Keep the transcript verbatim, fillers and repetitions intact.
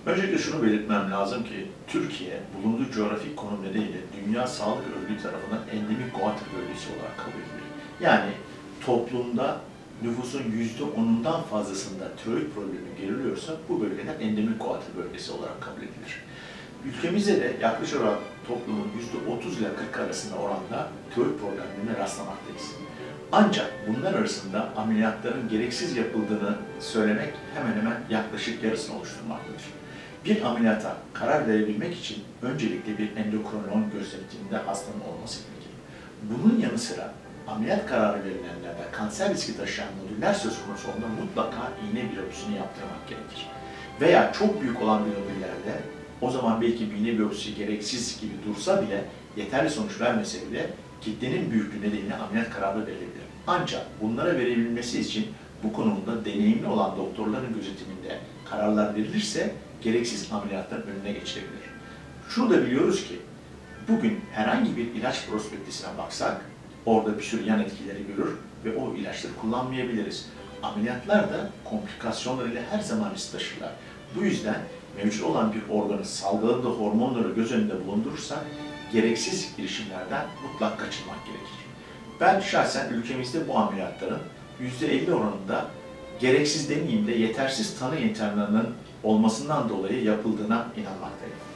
Öncelikle şunu belirtmem lazım ki Türkiye bulunduğu coğrafik konum nedeniyle Dünya Sağlık Örgütü tarafından endemik goiter bölgesi olarak kabul edilir. Yani toplumda nüfusun yüzde onundan fazlasında tiroid problemi görülüyorsa bu bölgeden endemik goiter bölgesi olarak kabul edilir. Ülkemizde de yaklaşık olarak toplumun yüzde otuz ile kırk arasında oranda tiroid problemlerine rastlamaktayız. Ancak bunlar arasında ameliyatların gereksiz yapıldığını söylemek hemen hemen yaklaşık yarısını oluşturmaktadır. Bir ameliyata karar verebilmek için öncelikle bir endokrinolog gözetiminde hastanın olması gerekir. Bunun yanı sıra ameliyat kararı verilenlerde kanser riski taşıyan nodüller söz konusu olduğunda mutlaka iğne biyopsisini yaptırmak gerekir. Veya çok büyük olan bir nodüllerde o zaman belki bir iğne biyopsisi gereksiz gibi dursa bile, yeterli sonuç vermese bile kitlenin büyüklüğü nedeniyle ameliyat kararı verilebilir. Ancak bunlara verebilmesi için bu konuda deneyimli olan doktorların gözetiminde kararlar verilirse gereksiz ameliyatların önüne geçilebilir. Şunu da biliyoruz ki bugün herhangi bir ilaç prospektisine baksak orada bir sürü yan etkileri görür ve o ilaçları kullanmayabiliriz. Ameliyatlar da komplikasyonlarıyla her zaman risk taşırlar. Bu yüzden mevcut olan bir organın salgıladığı hormonları göz önünde bulundurursak gereksiz girişimlerden mutlak kaçınmak gerekir. Ben şahsen ülkemizde bu ameliyatların yüzde elli oranında gereksiz demeyeyim de yetersiz tanı yöntemlerinin olmasından dolayı yapıldığına inanmaktayım.